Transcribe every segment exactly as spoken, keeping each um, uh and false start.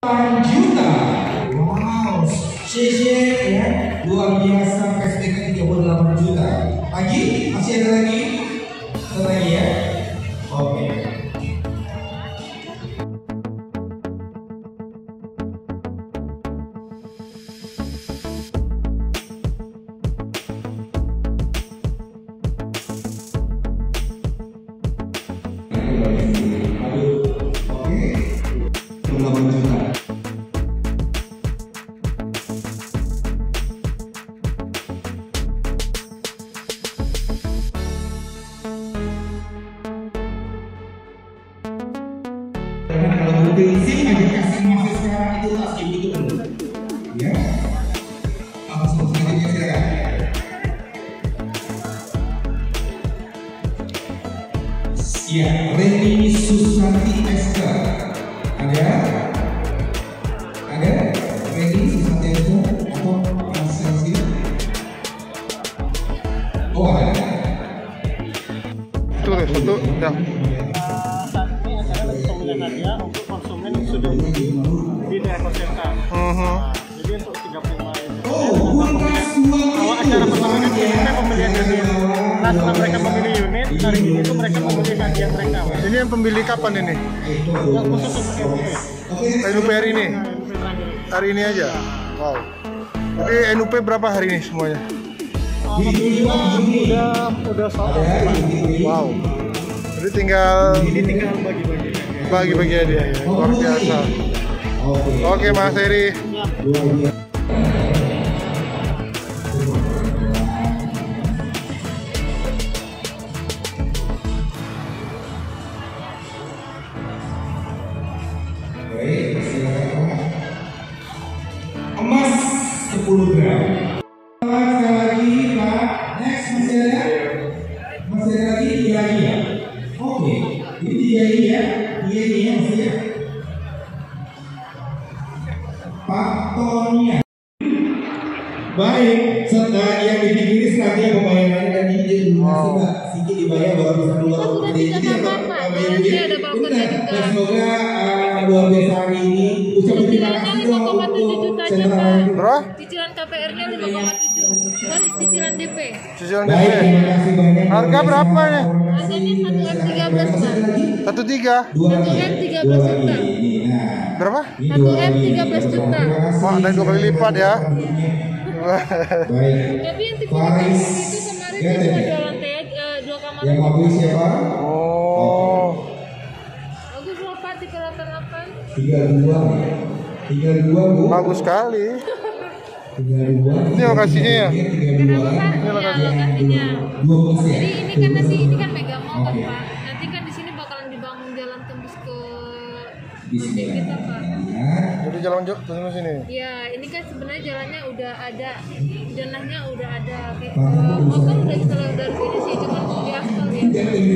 delapan juta. Wow, Sheshe ya, luar biasa cashback tiga puluh delapan juta. Lagi? Masih ada lagi? Ada lagi ya? Oke. Kalau mobil sih nggak dikasih masih sekarang itu tas kayak gitu kan? Ya, langsung selanjutnya silakan. Ya, Reni Susanti Esther, ada, ada Reni Susanti Esther atau Selsi? Oh ada. Tuh, foto, ya. Hadiah untuk konsumen yang sudah di daerah Kota. Uh-huh. Jadi untuk tiga puluh lima Oh, kulkas dua. awal acara pertama ini mereka pembelian unit. Nah, setelah mereka memilih unit, hari ini itu mereka memilih hadiah mereka. Ini yang pembeli kapan ini? Yang khusus untuk N U P. N U P hari ini? Nah, N U P terakhir. Hari ini aja? Wow. Jadi N U P berapa hari ini semuanya? Alhamdulillah udah udah sold out. Wow. Jadi tinggal Ini tinggal bagi-bagi. bagi-bagi hadiah ya. Luar biasa. Oke Mas Heri. Baik, silakan. Emas sepuluh gram. Sekali lagi Pak. Next masih ada? Masih ada lagi tiga lagi ya? Oke, ini tiga ini ya. Tiga ini ya maksudnya. Pak Tonya. Baik, setelah yang dipilih nanti pembayarannya dan ini jadi lunasi Mbak. Sedikit dibayar baru bisa keluar. Sudah dicatatkan Pak. Nanti ada barcode-nya juga. Semoga luar biasa hari ini. Ucapkan terima kasih dong untuk sentra. Berapa? Cicilan K P R-nya lima koma tujuh. Kan cicilan D P. Cicilan D Baik, P. terima kasih banyak. Harga berapa nih? Harganya satu M tiga belas Pak. Satu tiga. satu M tiga belas juta. Berapa? satu M tiga belas juta. Wah, naik dua kali lipat ya. Baik. Tapi yang tipe itu kemarin dia cuma dua lantai aja, dua kamar. Yang mobil siapa? Oh. Bagus loh Pak, tipe delapan delapan. tiga dua. tiga dua Bu. Bagus sekali. tiga dua. Ini lokasinya ya? tiga dua. Kenapa Pak? Ya, lokasinya. dua belas ya. Jadi ini kan nanti ini kan Mega Mall kan Pak. Nanti kan di sini bakalan dibangun jalan tembus ke Bismillah. kita Pak. Jadi jalan tembus sini. Ya, ini kan sebenarnya jalannya udah ada, jenahnya udah ada. Uh, motor udah setelah udah sini sih, cuma di aspal ya.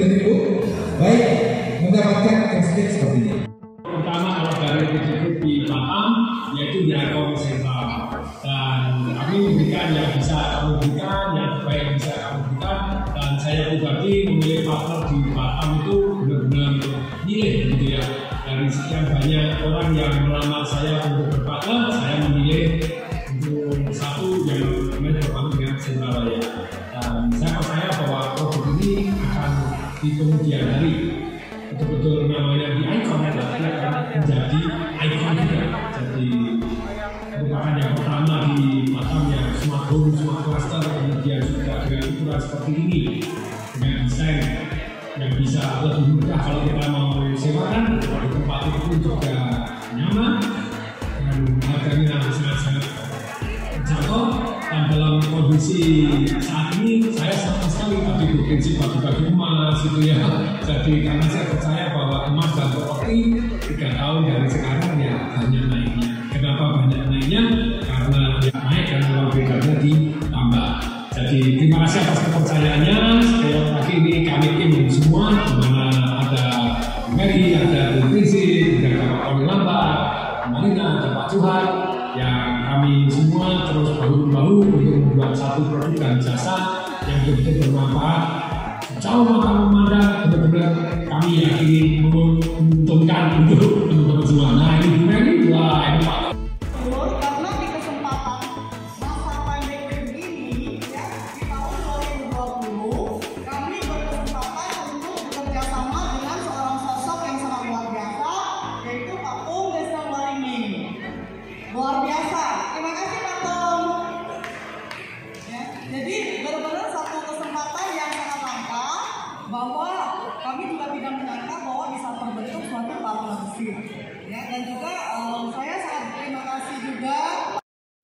Baik, mendapatkan cashback seperti ini. Pertama kalau dari titik di Batam yaitu di Icon Sentral, dan kami memberikan yang bisa kami berikan, yang terbaik yang bisa kami berikan, dan saya pribadi memilih partner di Batam itu benar-benar milih gitu ya. Dari sekian banyak orang yang melamar saya untuk berpartner, saya memilih untuk satu yang namanya berpartner dengan Sentral Raya. Dan saya percaya bahwa produk ini akan di kemudian hari betul-betul namanya di Icon, berarti akan menjadi ikon juga. Jadi merupakan yang pertama di Batam yang smart home, smart cluster, kemudian juga dengan ukuran seperti ini, dengan desain yang bisa lebih mudah kalau kita mau sewakan di tempat itu juga nyaman dan harganya sangat-sangat terjangkau. Dan dalam kondisi saat ini saya sama sekali tadi berprinsip bagi-bagi emas gitu ya. Jadi karena saya percaya bahwa emas dan properti tiga tahun dari sekarang ya banyak naiknya. Kenapa banyak naiknya? Karena ya naik karena uang bedarnya ditambah. Jadi terima kasih atas kepercayaannya. Sekali lagi ini kami tim semua, di mana ada Mary, ada Bu Prinsip, ada Pak Koni Lamba, Marina, ada Pak Tuhan, yang kami semua terus bahu-bahu untuk membuat satu produk dan jasa yang betul-betul bermanfaat. Jauh mata memandang, benar-benar kami yakini menguntungkan untuk teman-teman semua. Nah ini Bu Mary, wah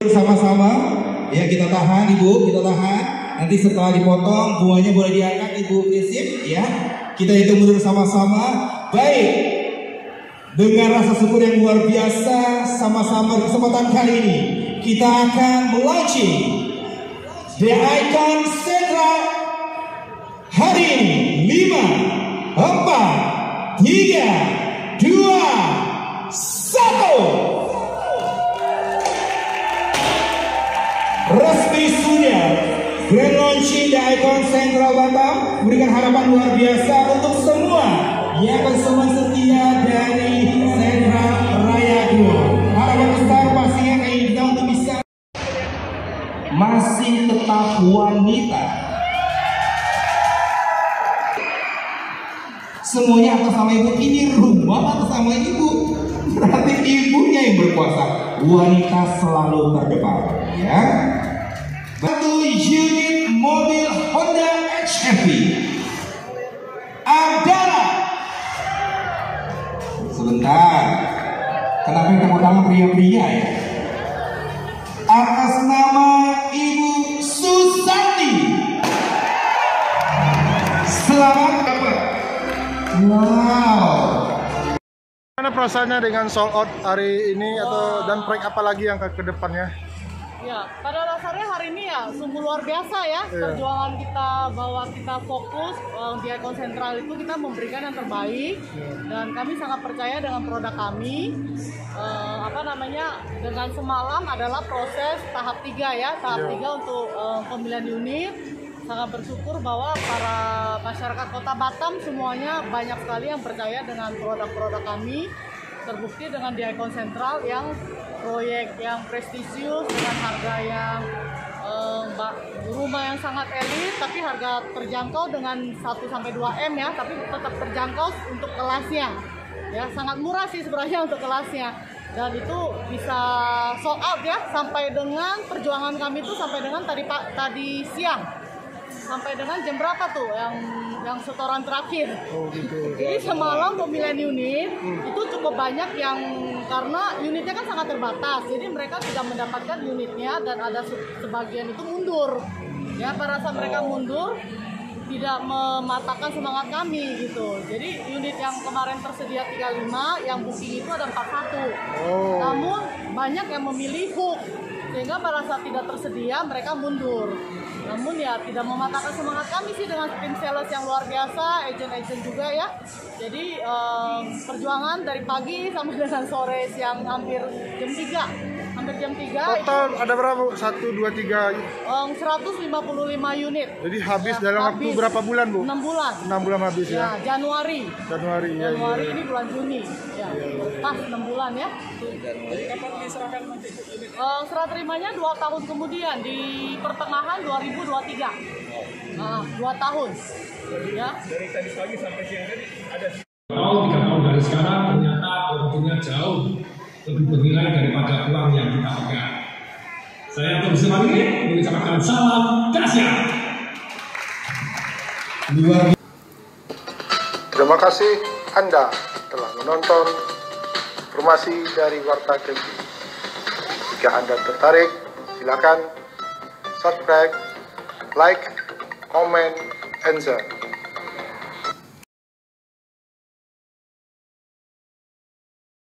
Sama-sama ya, kita tahan Ibu, kita tahan. Nanti setelah dipotong bunganya boleh diangkat Ibu Prinsip ya. Kita hitung mundur sama-sama. Baik, dengan rasa syukur yang luar biasa, sama-sama di kesempatan kali ini kita akan melaunching The Icon Central hari ini. Lima, empat, tiga, dua, satu. Resmi sudah grand launching The Icon Central Batam, memberikan harapan luar biasa untuk semua yang bersemangat setia dari Central Raya dua. Harapan besar pastinya kayak kita untuk bisa masih tetap wanita. Semuanya atas nama Ibu, ini rumah atas nama Ibu. Berarti ibunya yang berkuasa. Wanita selalu terdepan, ya. Satu unit mobil Honda H R V adalah, sebentar, kenapa yang tepuk tangan pria-pria ya? Atas nama Ibu Susanti. Selamat dapat. Wow. Gimana perasaannya dengan sold out hari ini atau dan proyek apa lagi yang ke, ke depannya? Ya, pada dasarnya hari ini ya sungguh luar biasa ya. Iya. Perjuangan kita bahwa kita fokus uh, di Icon Central itu kita memberikan yang terbaik. Iya. Dan kami sangat percaya dengan produk kami. Uh, apa namanya, dengan semalam adalah proses tahap tiga ya, tahap Iya. tiga untuk uh, pemilihan unit. Sangat bersyukur bahwa para masyarakat Kota Batam semuanya banyak sekali yang percaya dengan produk-produk kami. Terbukti dengan di Icon Central yang proyek yang prestisius dengan harga yang eh, rumah yang sangat elit, tapi harga terjangkau dengan satu sampai dua M ya, tapi tetap terjangkau untuk kelasnya. Ya, sangat murah sih sebenarnya untuk kelasnya. Dan itu bisa sold out ya, sampai dengan perjuangan kami itu sampai dengan tadi pak tadi siang. Sampai dengan jam berapa tuh yang yang setoran terakhir. Oh gitu. Jadi semalam pemilihan unit hmm. itu cukup banyak yang karena unitnya kan sangat terbatas. Jadi mereka tidak mendapatkan unitnya dan ada sebagian itu mundur. Ya, pada saat mereka mundur tidak mematahkan semangat kami gitu. Jadi unit yang kemarin tersedia tiga puluh lima, yang booking itu ada empat puluh satu. Oh. Namun banyak yang memilih hook. Sehingga pada saat tidak tersedia mereka mundur. Namun ya tidak mematahkan semangat kami sih dengan tim sales yang luar biasa, agent-agent juga ya. Jadi um, perjuangan dari pagi sampai dengan sore siang hampir jam tiga. Hampir jam tiga. Total itu, ada berapa? satu, dua, tiga? Um, seratus lima puluh lima unit. Jadi habis ya, dalam habis. waktu berapa bulan, Bu? enam bulan. enam bulan habis ya? Ya, Januari. Januari, ya. Januari ya, ya. ini bulan Juni. Ya, ya, ya. Pas enam bulan ya. Jadi kapan diserahkan nanti unit? Uh, serah terimanya dua tahun kemudian, di pertengahan dua ribu dua puluh tiga. Nah, dua tahun. Ya. Dari tadi pagi sampai siang tadi ada tahun, tiga tahun dari sekarang ternyata produknya jauh lebih bernilai daripada uang yang kita pegang. Saya terus lagi mengucapkan salam dahsyat. Terima kasih Anda telah menonton informasi dari Warta T V. Jika Anda tertarik, silakan subscribe, like, comment, and share.